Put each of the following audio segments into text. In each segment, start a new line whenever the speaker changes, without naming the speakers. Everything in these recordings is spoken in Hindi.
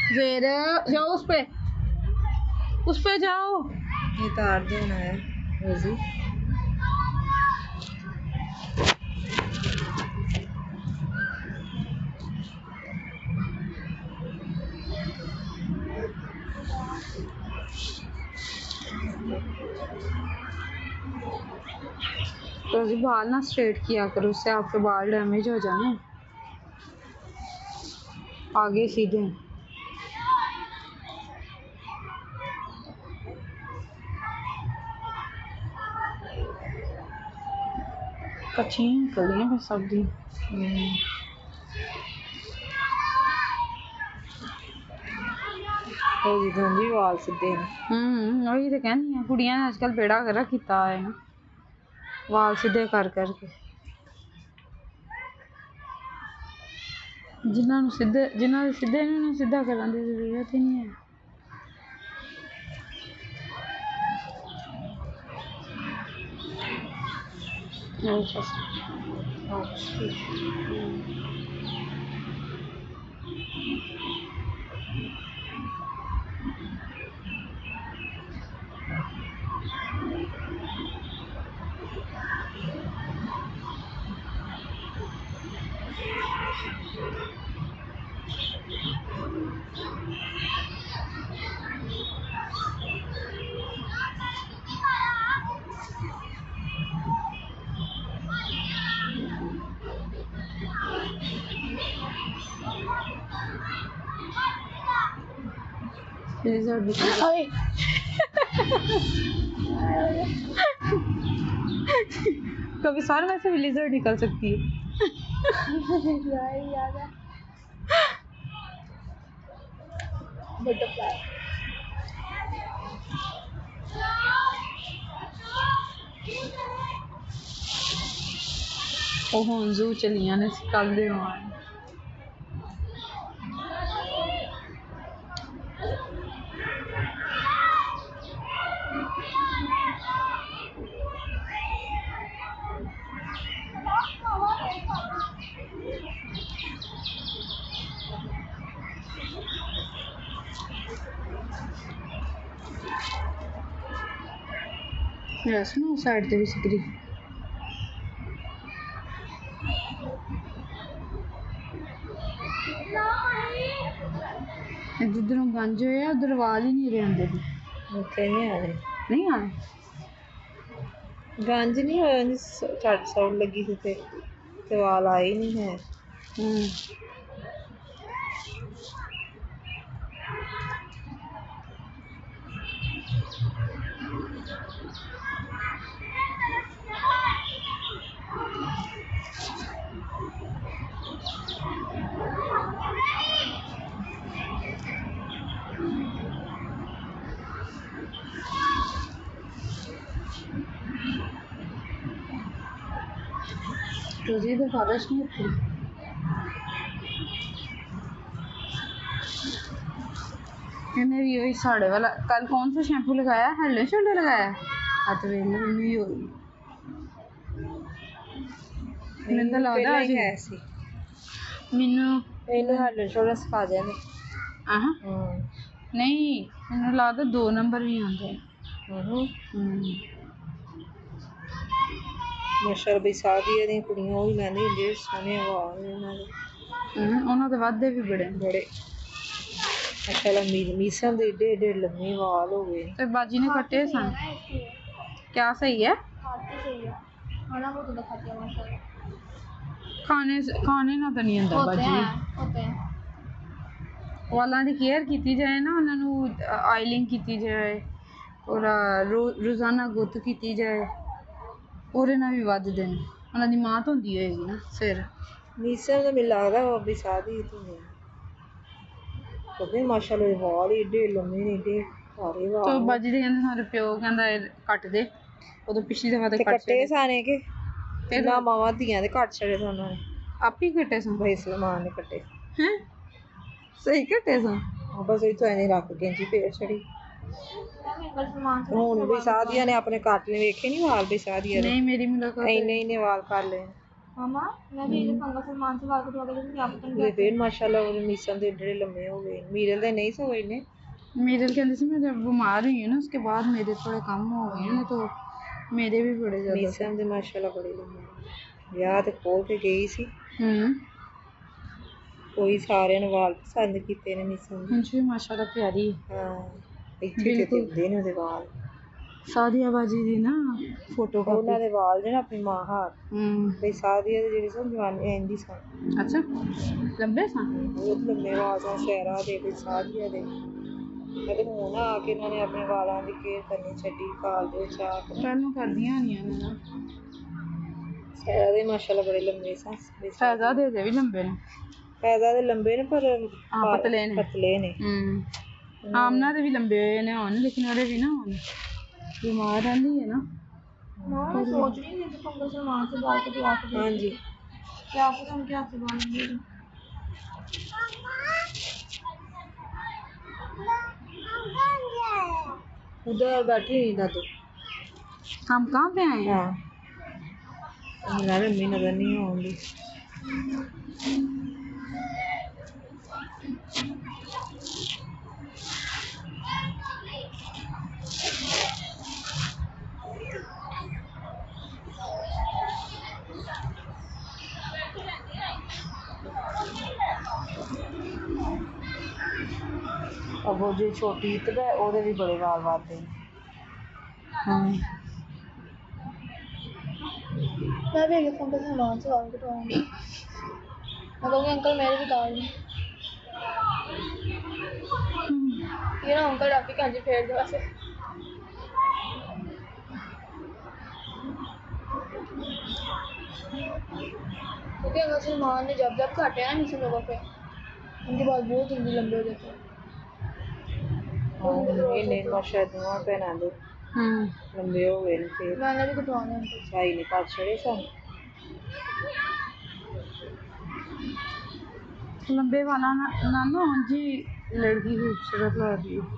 फिर जाओ उस पे जाओ।
ये तार देना है रोजी।
रोजी बाल ना स्ट्रेट किया करो, उससे आपके बाल डैमेज हो जाने। आगे सीधे। कच्ची निकल है सब दी।
वाल सीधे
वही तो कहनी है, कुड़ियां ने आजकल बेड़ा कर किता है ना, वाल सीधे कर करके। जिन्होंने सीधे इन्होंने सीधा करने की जरूरत ही नहीं है। कभी सार में से लिजर्ड निकल सकती है। बटरफ्लाई। ਉਹ ਹੁਣ ਜ਼ੂ ਚਲੀਆਂ ਨੇ ਕੱਲ ਦੇ ਆਉਣ। वैसे ना साइड ते भी सिकरी जिधरों गंज होया उधर वाल ही नहीं रहंदे भी। नहीं आने
गंज नहीं होया नहीं छट साउंड लगी थी ते वाल आए ही नहीं है।
रोजी तो फादर्स नहीं होती। मैंने भी वही साड़े वाला कल कौन सा शैम्पू लगाया, हेड एंड शोल्डर लगाया। हाथ वेल नहीं हो मैंने तो लगदा आज
ऐसी
मैनू
हेड एंड शोल्डर सिखा देने।
नहीं मैनू लगदा 2 नंबर भी आंदे।
माशाअल्लाह भी सादिया दी कुड़ियां ओही लैंदी जेह्ड़े सोहने वाल ने उन्हां दे।
उन्हां दे वादे भी बड़े
माशाअल्लाह मीसन दे एडे एडे लम्मे वाल हो गए।
तो बाजी ने कटे सन क्या सही है। खाने ना तो नहीं आंदा बाजी। वालों की केयर की जाए ना, उन्होंने आयलिंग की जाए और रोजाना गुत्त की जाए और ना भी वधदे ने। उन्होंने मात होंदी होएगी ना सिर
मीसन तो मिल लगदा वो भी सादी तो नहीं माशाअल्लाह वाल एडे लम्मे ने एडे सारे वाल।
तो बाजी दे कहंदे सारे प्यो कहंदा कट दे उदों पिछली दफा ते
कट्टे साने के ना मावा दियां ते कट छड़े सन उन्होंने
आप ही कटे सन।
भाई सलमान ने कटे
हैं सही कटे सन।
बस ये तो ऐने रख कैंची पेड़ छड़ी हुन भी सादिया ने अपने काटने वेखे नहीं वाल भी सादिया
नहीं मेरी मुलाकात
इन्ने इन्ने वाल कर ले
मामा मैं भी ये पंगा सलमान से बात करवा के क्या पता
ਉਹਦੇ ਫੇਰ ਮਾਸ਼ਾਅੱਲਾ ਉਹਦੇ ਨੀਸਾਂ ਦੇ ਏਡੇ ਲੰਮੇ ਹੋ ਗਏ ਮੀਰਲ ਦੇ नहीं ਸੋਏ ਨੇ
मीरल कहते थे मैं जब बीमार हुई हूँ ना उसके बाद मेरे थोड़े कम हो गए हैं तो मेरे भी बड़े ज़्यादा
ਨੀਸਾਂ ਦੇ ਮਾਸ਼ਾਅੱਲਾ ਬੜੇ ਲੰਮੇ ਵਿਆਹ ਤੇ ਖੋਲ ਕੇ ਗਈ ਸੀ ਕੋਈ ਸਾਰਿਆਂ ਨੇ ਵਾਲ ਪਸੰਦ ਕੀਤੇ ਨੇ ਨੀਸਾਂ ਦੇ
मुझे माशाल्लाह प्यारी
ਹਾਂ ਇੱਥੇ ਤੇ ਹੁੰਦੇ ਨੇ ਉਹਦੇ ਵਾਲ
सादिया बाजी दी ना फोटो का
ਉਹਨਾਂ ਦੇ ਵਾਲ ਜਿਹੜੇ ਆਪਣੀ ਮਾਂ ਹਾਰ ਬਈ ਸਾਦੀਆਂ ਦੇ ਜਿਹੜੇ ਸਨ ਜਵਾਨੀ ਇੰਦੀ ਸਨ
अच्छा लंबे सा
ਬਹੁਤ ਲੰਮੇ ਵਾਲ ਸਨ ਸ਼ਹਿਰਾ ਦੇ ਕੋਈ ਸਾਦੀਆਂ ਦੇ ਅਤੇ ਹੁਣ ਆ ਕੇ ਇਹਨਾਂ ਨੇ ਆਪਣੇ ਵਾਲਾਂ ਦੀ ਕੇਅਰ ਕਰਨੀ ਛੱਡੀ ਕਾਲ ਦੇ ਚਾਕ
पहलों कर दिया नहीं ना
ਸ਼ਹਿਰਾ ਦੇ ਮਾਸ਼ਾਅੱਲਾ ਬੜੇ ਲੰਮੇ ਸਨ
फैजा दे भी लंबे ने
ਪੈਦਾ ਦੇ ਲੰਬੇ ਨੇ ਪਰ
पतले ने
ਪਤਲੇ ਨੇ
आमना दे भी लंबे ने होने लेकिन ओरे भी ना होने बीमार रहती है ना
मैं सोच रही थी तो पंगा सलमान से बात करवा के
हाँ जी
क्या पता हम क्या से बालेंगे
उधर बैठी नहीं दादू
हम कहाँ पे आए हैं
हाँ मेरा मम्मी नजर नहीं आऊंगी अब वो जो छोटी ईद है ओदे भी बड़े वाल वादे
हाँ
मैं भी एक पंगा सलमान से बात करवाऊंगी मैं कहूँगी अंकल मेरे भी दाल दें ये ना अंकल आप ही कहीं फेर दो ऐसे क्योंकि अगर सलमान ने जब काटे ना नीचे लोगों पे उनके बाल बहुत जल्दी लंबे हो जाते हैं
इन्हें माशा दुआ पहना दो लंबे हो गए फिर
मैंने भी कटवाने हैं
भाई ने काट छड़े सन
लंबे वाला ना ना जी लड़की खूबसूरत लगती है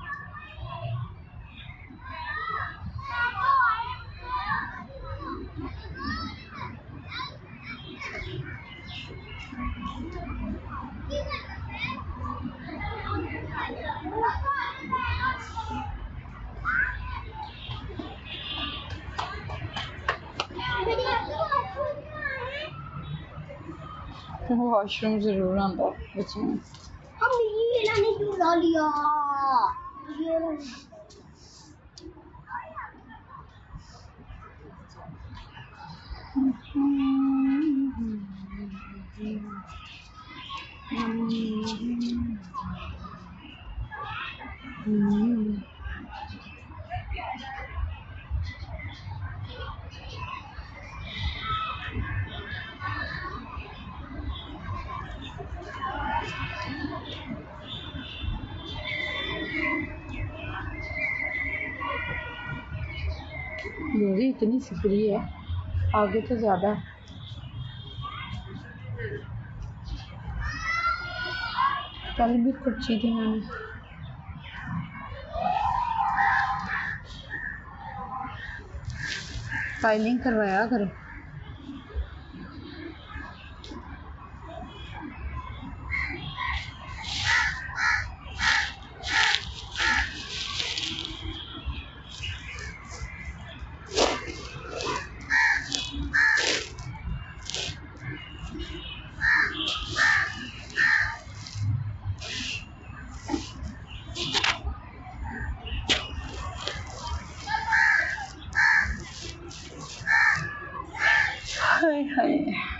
वॉशरूम जरूर आंदा बच्चे में रोजी इतनी सिकरी है आगे तो ज़्यादा है कल भी खर्ची थी मैंने फाइलिंग करवाया करो हाय हाय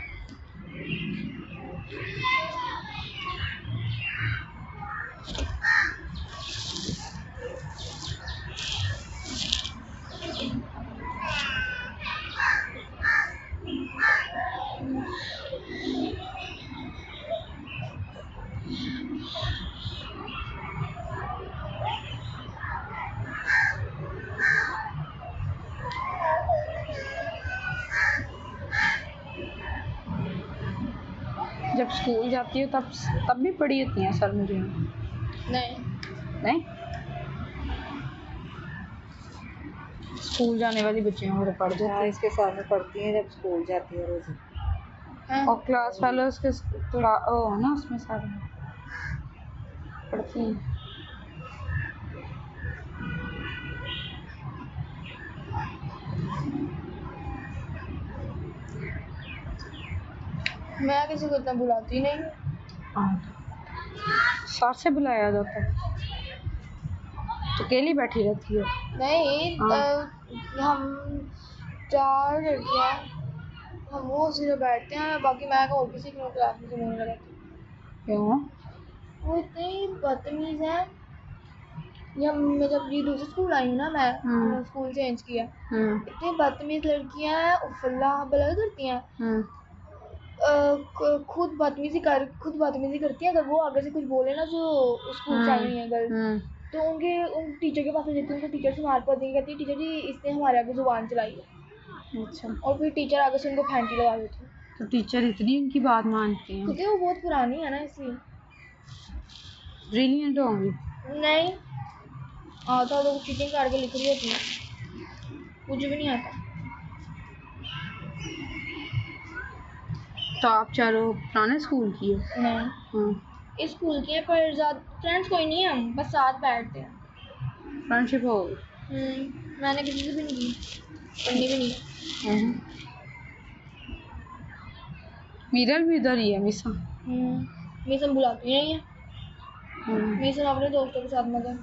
जब स्कूल जाती हो तब भी पढ़ी होती हैं सर मुझे नहीं स्कूल जाने वाली बच्चियां और पढ़ जाती
हाँ इसके साथ में पढ़ती हैं जब स्कूल जाती है रोज़
हाँ।
और क्लास फेलोज के ओ ना उसमें सारे पढ़ती हैं।
मैं किसी को इतना बुलाती नहीं।
सर से बुलाया जाता है तो अकेली बैठी रहती है।
नहीं हम 4 लड़कियाँ, हम वो सिर्फ बैठते हैं, बाकी मैं और किसी की क्लास में नहीं लगाती।
क्यों?
वो इतनी बदतमीज है। मैं जब ये दूसरे स्कूल आई हूँ ना, मैं स्कूल चेंज किया, इतनी बदतमीज लड़कियाँ हैं, उफल्ला बला करती हैं। खुद बदतमीजी करती है। अगर वो आगे से कुछ बोले ना, जो स्कूल से आई हुई है गर्ल, तो उन टीचर के पास ले जाती है, उनको टीचर से मार पड़ देंगी, कहती है टीचर जी इसने हमारे आगे जुबान चलाई है।
अच्छा।
और फिर टीचर आगे से उनको फैंटी लगा देती है।
तो टीचर इतनी उनकी बात मानती हैं?
क्योंकि वो बहुत पुरानी है ना, इसलिए।
ब्रिलियंट होंगी?
नहीं आता तो चीटिंग करके लिख रही होती है, कुछ भी नहीं आता।
तो आप चारों पुराने स्कूल की हो?
नहीं इस स्कूल की है, पर ज़्यादा फ्रेंड्स कोई नहीं है, हम बस साथ बैठते हैं।
फ्रेंडशिप हो गई?
मैंने किसी से भी नहीं की, पढ़नी भी नहीं।
मीरल भी इधर ही है मिसा।
मिसम बुलाती नहीं है। मिसम अपने दोस्तों के साथ मजा।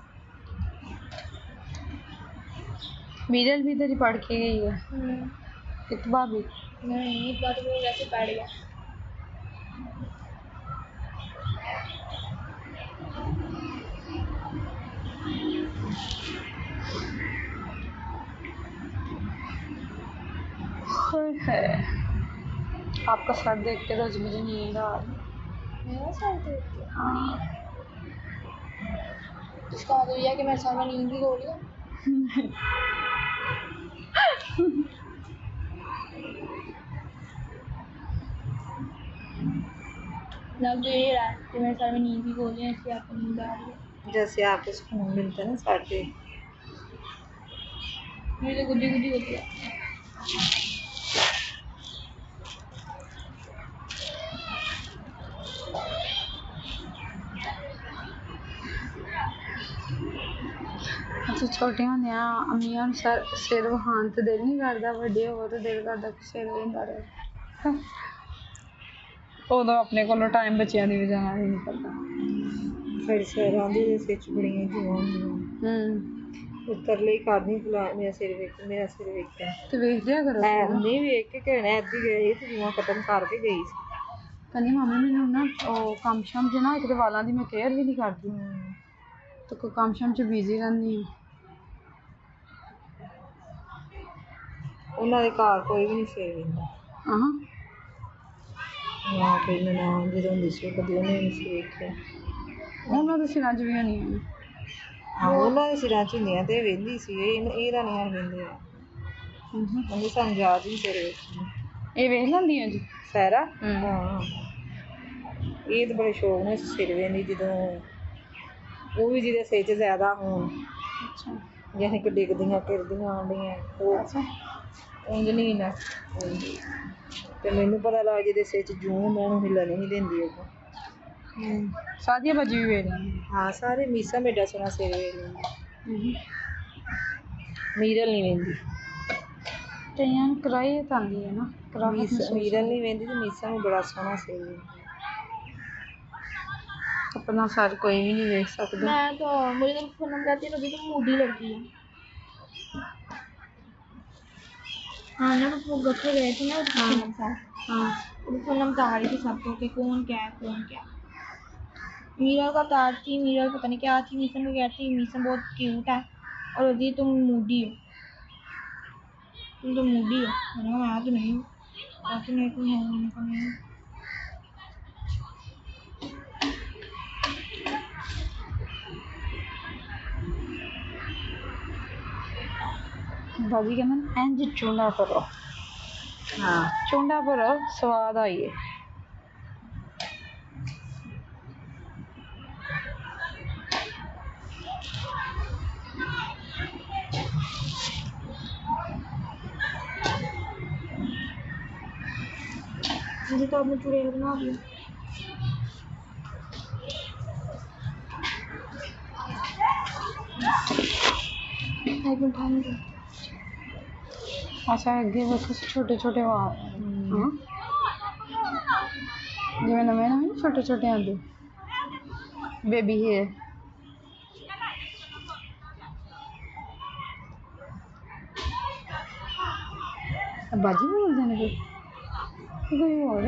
मीरल भी इधर ही पढ़ के गई है। इतबा भी
नहीं, इतबा तो वो वैसे बैठ गया।
है आपका सर देख के रोज मुझे नींद आ रही।
मेरा सर देख के?
हाँ।
इसका मतलब यह है कि मेरे सर में नींद की गोली है। लग तो ये रहा है कि मेरे सर में नींद की गोली है, इसलिए आपको नींद आ रही है।
जैसे आपको सुकून मिलता है ना साढ़े,
मुझे गुदी गुदी होती है।
अच्छा छोटे होंदे अम्मियां सिर वहान तो दिल नहीं करता, बड़े हो तो दिल करता कि सिर वहिंदा रहे। उदों अपने कोलों टाइम बच्चियां दी जाना ही नहीं करता।
फिर सिर आंदी दे सिर च बड़ियां जुआं होंदियां, तरले ही करदी फला मेरा सिर वेखिया
ते वेख लिया करो।
नहीं वेख के कहना ऐदी गई ते जुआं खत्म करके गई सी।
कहनी मम्मी मैनू ना कम शम च ना एक तो वालों की मैं केयर भी नहीं करती, तो कोई कम शम च बिजी रहंदी हूँ।
उन्होंने घर कोई भी नहीं सिर वेंदा। ना कोई ननान जो होंदी सी कदी उन्हें नहीं सी वेखिया।
उन्होंने तो सिरां च भी नहीं है।
हाँ उन्होंने सिरां च होंदियां ते वेंदी सी, एह्दा नहीं अस वेंदे है। उन्हें सानूं याद ही सिर वेखी।
ये वेख लैंदियां जी
सैरा? हाँ ये तो बड़े शौक ने सिर वेंदी, जदों वो भी जिहदे सिर च ज्यादा होन।
अच्छा
जैसे कि डिगदियां फिरदियां आंदियां वो उंज नहीं ना ते मैनू पता लग जिहदे सिर च जूं मैं उन्हें हिलन नहीं देंदी।
सादिया बाजी भी वेख लैंदी।
हाँ सारे मीसा मेरा सोना सिर वेख लैंदी, मीरल नहीं वेंदी।
कईयां नूं कराहियत आंदी है ना, कराहत
मीरल नहीं वेंदी ते मीसा में बड़ा सोहना सिर वेंदी।
अपना सर कोई भी नहीं देख सकता।
मैं तो मुझे तो पूनम कहती है तो मूडी लड़की है। हाँ ना वो गफ्फे गए थे ना पूनम साथ। हाँ पूनम बता रही थी सबको कि कौन क्या है कौन क्या। मीरा का तार थी, मीरा पता नहीं क्या थी, मीसम को कहती मीसम बहुत क्यूट है और यदि तुम मूडी हो, तुम तो मूडी हो। मैं तो नहीं हूँ, बाकी नहीं तुम हो, मैंने कहा नहीं।
दादी कहना इंज चूंडा भरो।
हाँ
चूंडा भरो स्वाद आइए।
मुझे तो आपने चुड़ैल बना दिया। एक मिनट खाने दो।
अच्छा अगे देखो छोटे छोटे वाल हाँ जिवें नਵੇਂ नਵੇਂ छोटे छोटे आंदे बेबी हेयर बाजी बोलते हैं कोई और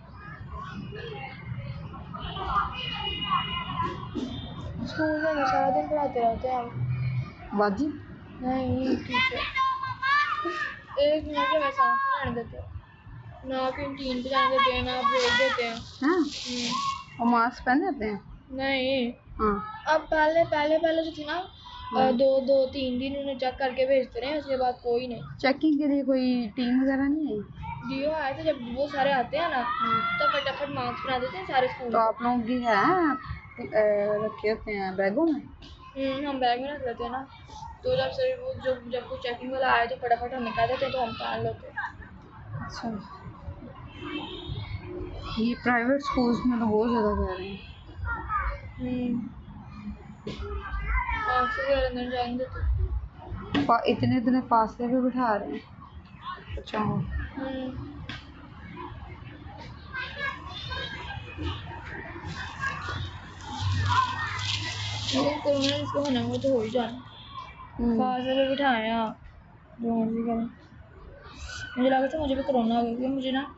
स्कूल में हमें सारा दिन पढ़ाते रहते हैं हम।
बाजी
नहीं टीचर एक मिनट के वैसा नहीं रहने देते, ना कैंटीन पे जाने देते हैं, ना ब्रेक देते हैं।
हाँ और मास्क पहन लेते हैं
नहीं
हाँ
अब पहले जो थी ना 2-3 दिन उन्हें चेक करके भेजते रहे, उसके बाद कोई नहीं।
चेकिंग के लिए कोई टीम वगैरह नहीं आई
डीओ आए थे, जब वो सारे आते हैं ना तो फटाफट मार्क्स बना देते हैं सारे स्कूल।
तो आप लोगों की है रखे होते हैं बैगों में
हम बैग में रख लेते हैं ना, तो जब सर वो जब कोई चेकिंग वाला आए तो फटाफट हमें कह देते हैं तो हम पहन लेते हैं।
अच्छा ये प्राइवेट स्कूल्स में तो बहुत ज़्यादा कह रहे हैं
अंदर जाने देते।
इतने इतने फासले पे बिठा रहे हैं बच्चों को
कोरोना जिसको होना वो तो हो ही जाना, फासले पे बिठाए हैं जो मर्जी करें। मुझे लगा था मुझे भी कोरोना हो गया क्योंकि मुझे ना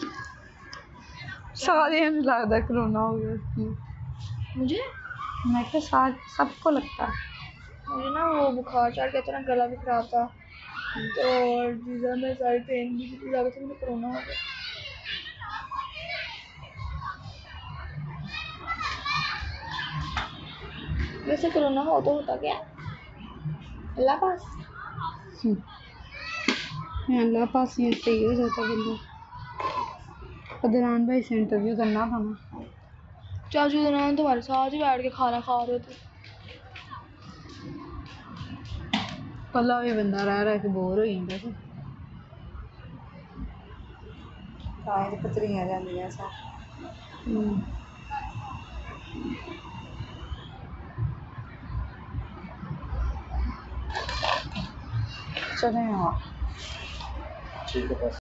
सारे हमें लगता है कोरोना हो गया
मुझे
मैं तो साथ सबको लगता है
मुझे ना वो बुखार चढ़ गया था ना, गला भी खराब था तो और जीजा में सारी पेन भी थी, लगा था मुझे कोरोना हो गया। वैसे कोरोना हो तो होता क्या अल्लाह पास
अल्लाह पास ये सही हो जाता बंदा। अदनान भाई से इंटरव्यू करना था ना,
चाचू अदनान तुम्हारे साथ ही बैठ के खाना खा रहे थे।
कला भी बंदा रह के बोर हो जाता है
ਤਾਂ ਇਹ ਪਤਰੀਆਂ ਜਾਂਦੀਆਂ ਸਾ
चले हाँ
ठीक है बस